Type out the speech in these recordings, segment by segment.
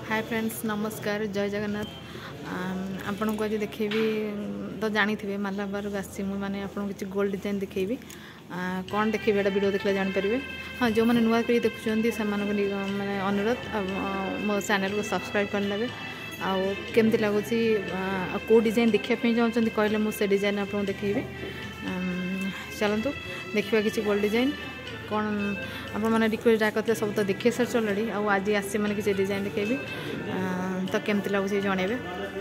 Hi friends नमस्कार जय जगन्नाथ आपण को आज देखेबी तो जानी थे मालाबार आसी मुझे आपको किसी गोल्ड डिजाइन देखेबी कौन देखेबी एटा वीडियो देखले जान परिबे। हाँ जो मैंने नुआ करी देखुछंती से माने अनुरोध मो चैनल को सब्सक्राइब कर लेबे केमती लगुच कौ डिजाइन देखा चाहते कहले मुझे डिजाइन आपको देखेबी। चलतु देखा किसी गोल्ड डिजाइन कौन आप रिक्वेस्ट डाक करते सब तो देखे सारी अलरेडी आज आसी मैंने किसी डिजाइन देखेबी तो केमती लगुच जनइबे।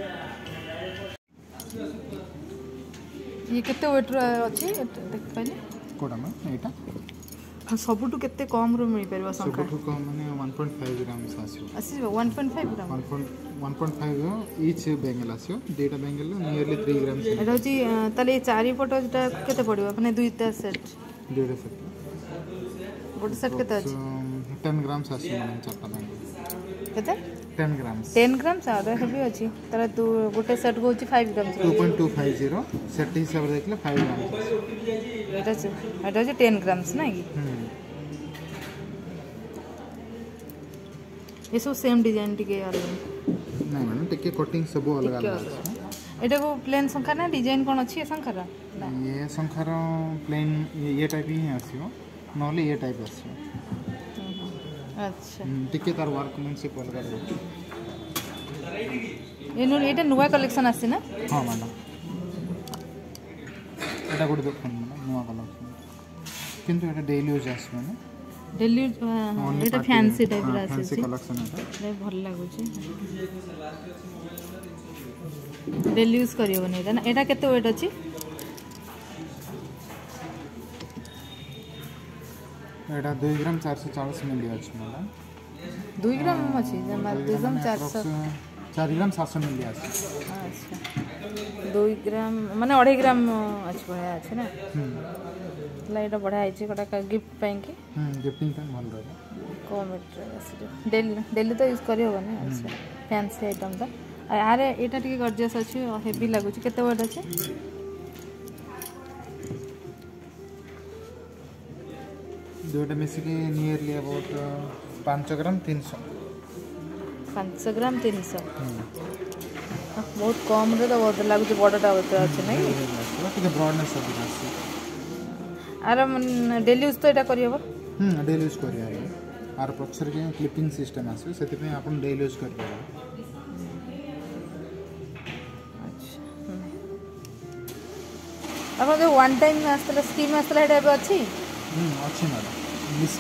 ये केते वेट अछि देख पाइले कोडा में एटा सबुटु केते कम रो मिल परबा संख्या सबुटु कम माने 1.5 ग्राम आसीबो आसीबो 1.5 ग्राम 1.5 ईच बेंगल आसीबो डेटा बेंगल नियरली 3 ग्राम एटा होची तले चारि पट जेटा केते पड़िबो माने दुईटा सेट डेटा सेट गोटे सेट केते अछि 10 ग्राम आसीबो माने चारटा बेंगल केते 10 ग्राम सारे हेवी अछि तारा तू गोटे सेट को 5 ग्राम 2.250 सेट हिसाब रे देखले 5 ग्राम एटा जे 10 ग्राम ना कि ये सब सेम डिजाइन टिके अलग नहीं मैडम टिके कटिंग सब अलग अलग एटा को प्लेन संख्या ना डिजाइन कोन अछि संख्या ये संख्यार प्लेन ये टाइप ही आसीबो नले ये टाइप आसीबो। अच्छा टिके तार वर्कमैनशिप अलग अलग एटा नुवा कलेक्शन आसी ना। हां मैडम एटा गुड देखन नुवा कलेक्शन किंतु एटा डेली यूज आसी ना डेली एटा फैंसी टाइप रा आसी फैंसी कलेक्शन एटा भल लागु छी डेली यूज करियो बने एटा ना एटा केते वेट अछि एटा 2 ग्राम 440 मिली अछि मैडम 2 ग्राम अछि जमा 2 ग्राम 4 ग्राम 700 मिली अछि। अच्छा 2 ग्राम माने 2.5 ग्राम अछि बढ़िया अछि ना लाइट बढ़िया आइछि कोटा गिफ्ट पई की गिफ्टिंग टाइम भल रहे कम एट डेली तो यूज करियो बने अच्छा फैंसी आइटम तो आरे एटा टिके गॉर्जियस अछि हेवी लागु छी केते वेट अछि दुटा मिसी के नियरली अबाउट 5 ग्राम 300 5 ग्राम 300 बहुत कम रे तो बहुत लागु छी बडटा होते अछि नै टिके ब्रॉडनेस सब अछि आरे डेली यूज तो एटा करियो डेली यूज करियो आर पछर के क्लिपिंग सिस्टम आसी सेति पे आपण डेली यूज करियो। अब जो वन टाइम आस्तले स्कीम आस्तले हेडा बे अछि अच्छी मैडम लिस्ट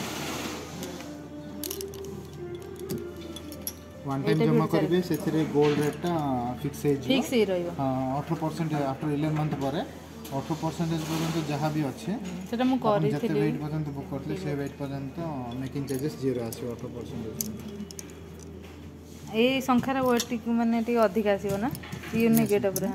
वन टाइम जमा करिवे सेथिरे गोल्ड रेटटा फिक्स हे रहइबो 18% आफ्टर 11 मंथ परे 18% पर्यंत जहाँ भी अच्छे सेटा मु करि जते वेट पर्यंत बुक करले से वेट पर्यंत मेकिंग चार्जेस 0 आसी 18%। ए संख्यार वेट माने टी अधिक आसीबो ना यूनिक एटा पूरा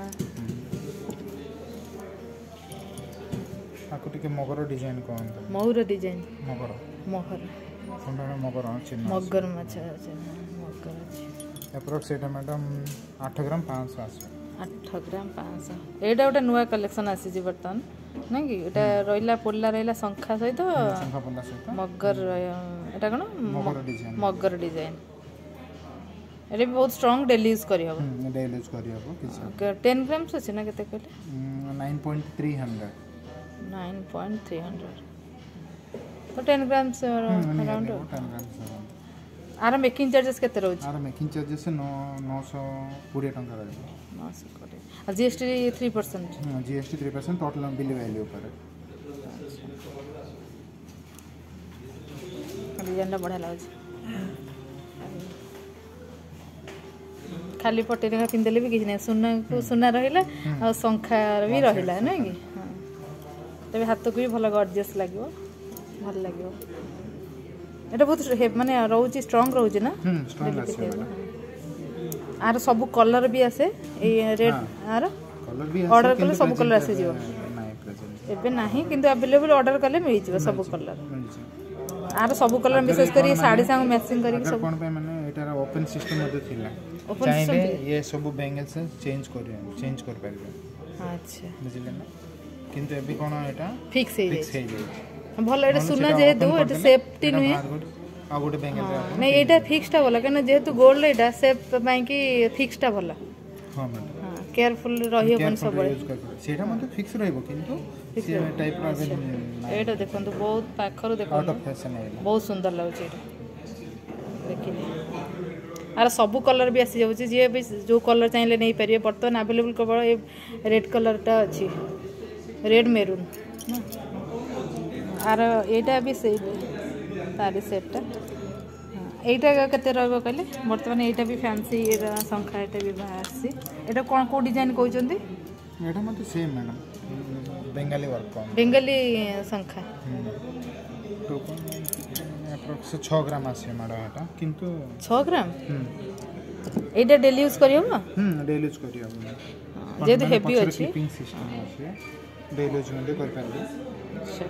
आको टिके मगर डिजाइन कोन मौर डिजाइन मगर सुंदर मगर अछि मगर माछ अछि मगर अछि अप्रोक्स एटा मैडम 8 ग्राम 500 आसी 8 ग्राम 500 एटा ओटा नुवा कलेक्शन आसी जी बर्तन नै कि एटा रहिला पोल्ला रहिला संख्या सहित संख्या पोल्ला सहित मगर एटा कोन मगर डिजाइन एटा बहुत स्ट्रांग डेली यूज करी हबो डेली यूज करी हबो किछ 10 ग्राम से ना केते कहले 9.300 तो 10 ग्राम से अराउंड 10 ग्राम से आर मेकिंग चार्जेस केते रहउ आर मेकिंग चार्जेस 920 टंका रहउ 920 GST 3% GST 3% total bill value पर डिजाइन बढ़िया लागछ खाली पट्टी रे पिंदेले भी किछ नै सुना को सुना रहिला और संख्या भी रहिला नै कि तबे हाथ को भी भल गॉर्जियस लागिवो भल लागिवो एटा बहुत माने रहउची स्ट्रांग रहउची ना स्ट्रांग आसे आर सब कलर भी आसे ए रेड आर कलर भी ऑर्डर करले सब कलर आसे जिवो नाही प्रेजेंट एबे नाही किंतु अवेलेबल ऑर्डर करले मिल जिवो सब कलर आर सब कलर विशेष करी साड़ी संग मैचिंग करी सब कोन पे माने एटा ओपन सिस्टम मध्ये थिला चाहे ये सब बेंगल से चेंज कर पारिबे। अच्छा बुझिले ना किंतु एबी कोन एटा फिक्स हे जाय भल एटा सुना जे दो एटा सेफ्टी नुए आ गोटे बेंगल रे नहीं एटा फिक्सटा भला कना जेहेतु गोल्ड एटा सेफ पई कि फिक्सटा भला हां मैडम हां केयरफुल रहियो बन सब सेटा मतलब फिक्स रहइबो किंतु से टाइप रा एटा देखंतु बहुत पाखर देखो आउट ऑफ फैशन है बहुत सुंदर लागछ एटा देखिले आर सब कलर भी आसी जाउची जे भी जो कलर चाहिले नहीं परिए बर्तन अवेलेबल केवल ए रेड कलर टा अछि रेड मेरून आर एटा भी से तारी सेटटा एटा केते रहबो कहले वर्तमान एटा भी फैंसी संख्या एटा भी बाहरसी एटा कोन को डिजाइन कहउचंदी एटा मते same madam Bengali work Bengali संख्या अप्रोक्स 6 ग्राम आसे मैडम एटा किंतु 6 ग्राम एटा डेली यूज करियो डेली यूज करियो जे तो हेवी अछि कीपिंग सिस्टम अछि डेली यूज में कर पाबे अच्छा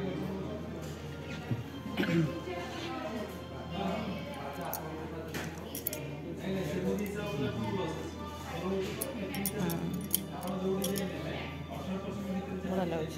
बड़ा लागछ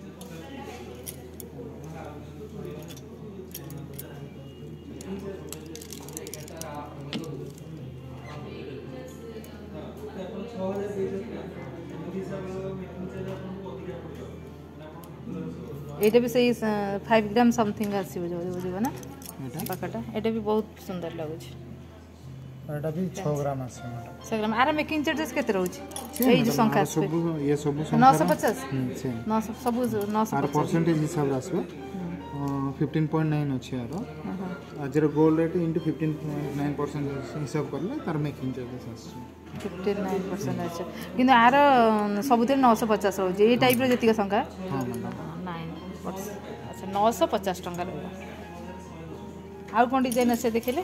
एटा भी सही 5 ग्राम समथिंग आसी बुझिबो ना पाकाटा एटा भी बहुत सुंदर लागछ एटा भी 6 ग्राम आसी मैडम 6 ग्राम आरा मेकिंग चार्जेस केते रहउची एई जो संख्या सब ये सब संख्या 950 सेम 900 सब 950 आर परसेंटेज हिसाब आसबे 15.9 अछि आरो आजर गोल्ड रेट इनटू 15.9% हिसाब करले तार मेकिंग चार्जेस आसी 59% अच्छा किंतु आर सबुते 950 रहउची ए टाइप रो जतिका संख्या हां मैडम 9 अच्छा 950 टंका रहबो आउ कोन डिजाइन আছে देखिले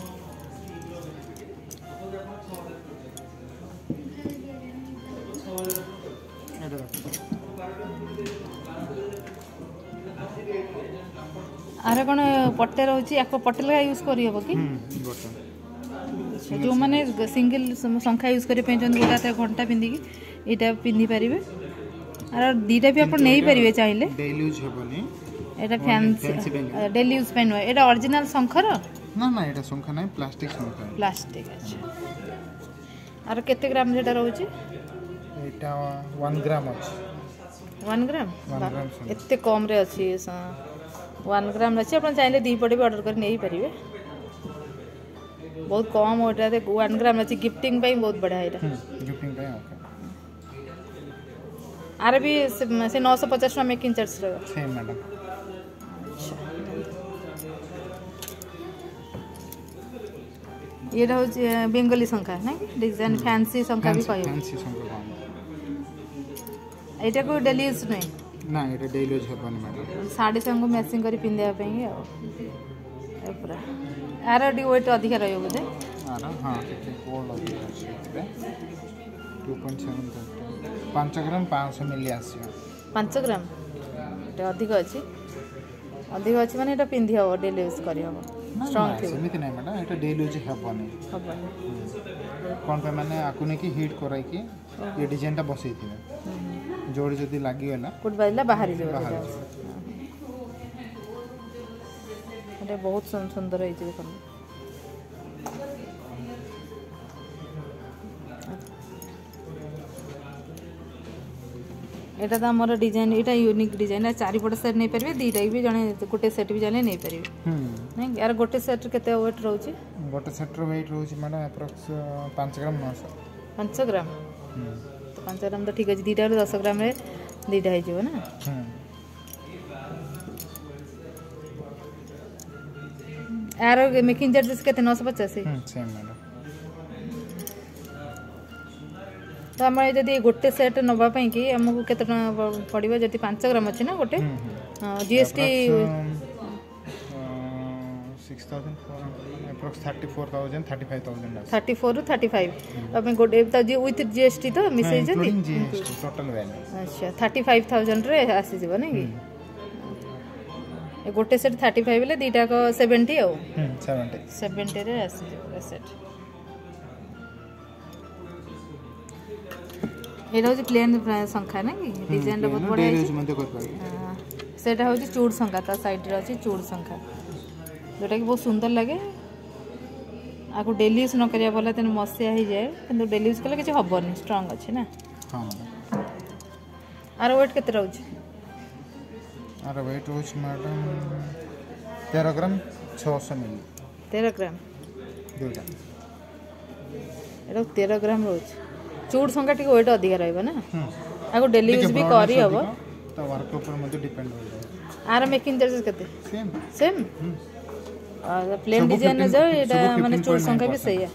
आरे कोन पट्टे रहउची एको पट्टे लगा यूज करी हबो कि अच्छा जो माने सिंगल संख्या यूज करि पेंचन गोटा घंटा पिंदी कि एटा पिंदी परिबे आर दीटा भी अपन नहीं परिबे चाहिले डेली यूज हेबनी एटा फैंसी डेली यूज पेन एटा ओरिजिनल शंखर ना ना एटा शंख नै प्लास्टिक शंख प्लास्टिक अच्छा आर केते ग्राम जेटा रहउची एटा 1 ग्राम अछि 1 ग्राम एते कम रे अछि 1 ग्राम अछि अपन चाहिले दी पटे भी ऑर्डर कर नहीं परिबे बहुत कम ओटा 1 ग्राम अछि गिफ्टिंग पई बहुत बढ़िया एटा गिफ्टिंग पई ओके आरे भी से 950 में मेकिंग चार्ज रहे सेम मैडम अच्छा ये रहउची बेंगली संख्या ना डिजाइन फैंसी संख्या भी कहयो फैंसी संख्या एटा को डेली यूज नहीं ना एटा डेली यूज हेबन मैडम साड़ी संग मैचिंग करी पिंदे पई आ ए पूरा आर डी वेट अधिक रहयो बुझे आरा हां गोल्ड अधिक अछि 2.7 5 ग्राम 500 मिली आसी 5 ग्राम एटा अधिक अछि माने एटा पिंदी हो डेली यूज करी हो स्ट्रांग थी सेमिति नै मैडम एटा डेली यूज हेबनी कोन पे माने आकुने की हीट कराई की ये डिजाइन ता बसई थी जोड़ी जदी लागी गला कुट बाजला बाहरी जेबो एटा बहुत सुंदर है जे देखो एटा त हमर डिजाइन एटा यूनिक डिजाइन है चारि पट सेट नै परबे दीटा भी जने गोटे सेट भी जाने नै परबे नै यार गोटे सेट केते वेट रहउची गोटे सेट रो वेट रहउची माने अप्रोक्स 5 ग्राम 900 5 ग्राम तो 5 ग्राम तो ठीक है दीटा रो 10 ग्राम रे दीटा है जो ना यार मेकिंग चार्जेस केते 950 सेम मैडम तो हम यदि गोटे सेट नबा पई कि हमको केते पड़िबो जति 5 ग्राम अछि ना गोटे जीएसटी 6000 अप्रोक्स 34000 35000 34 टू 35 अब गोटे त जी विथ जीएसटी तो मिसै जति जीएसटी टोटल वैल्यू अच्छा 35000 रे आसी जीवो नै कि ए गोटे सेट 35 ले दीटा को 70 हो 70 रे आसी जीवो सेट एटा हो प्लेन संख्या ना कि डिजाइन बहुत बढ़िया है मते कर पाई सेटा हो चूड़ संख्या ता साइड रे अछि चूड़ संख्या जोटा कि बहुत सुंदर लगे आपको डेली यूज न करिया भला तेन मसिया हो जाए कि डेली यूज कले किसी हेनी स्ट्रंग अच्छे ना हाँ आर वेट केते रोज आर वेट रोज मैडम 13 ग्राम 600 मिली 13 ग्राम दुईटा एटा 13 ग्राम रोज चूड़ संख्या टी वेट अधिक रहा ना आपको डेली यूज भी करी हम तो वर्क ऊपर मते डिपेंड हो जाए आर मेकिंग चार्जेस केते सेम सेम प्लेन डिजाइन जाओ एटा माने चूड़ संख्या भी सही है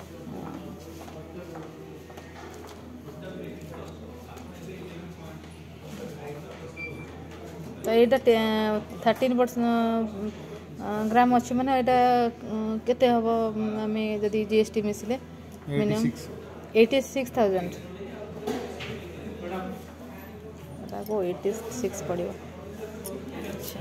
तो यहाँ 13% ग्राम अच्छे मैंने यहाँ केते हम आम जदि जीएसटी मिसले मिनिमम 86,000 को 86 पड़ो अच्छा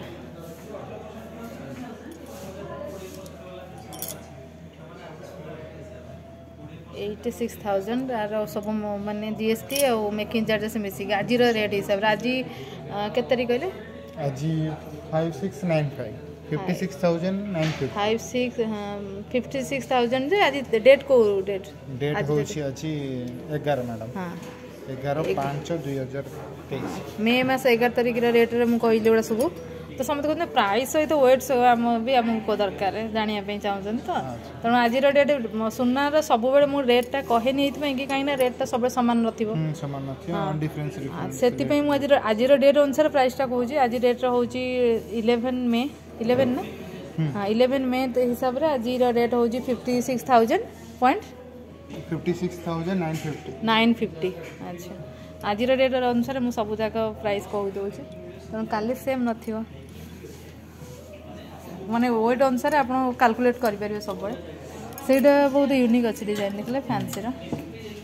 86,000 आर सब माने जीएसटी और मेकिंग चार्जेस मिसिक आज रेट हिसाब से आज के तारीख कहले आज 5695 56,950 56,000 जे आज डेट को डेट होची आज 11 मैडम हां 11/5/2023 मे मास 11 तारीख रेट रे मु कहली गुड़ा सब तो समझते कहते प्राइस सहित वेट भी आमको दरकार जानापी चाहूँ तो तेणु आज डेट सुनार सब मुझे रेटा कहनी कि कहीं रेटा सब सामान से आज डेट अनुसार प्राइसटा कहूँ आज डेट हूँ 11 मे 11 ना हाँ 11 मे हिसाब से आज रेट हूँ 56,950 अच्छा आज डेट अनुसार मुझे सब जाक प्राइस कह दूसरी तेणु काली सेम न माने वेट अनुसार आप कैलकुलेट करेंगे सब बहुत यूनिक अच्छी डिजाइन देखले फैंसी